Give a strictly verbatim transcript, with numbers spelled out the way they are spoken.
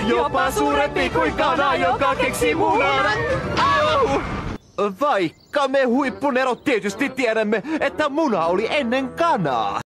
Jopa suurempi kuin kana, joka keksi munan. Au! Vaikka me huippunerot tietysti tiedämme, että muna oli ennen kanaa.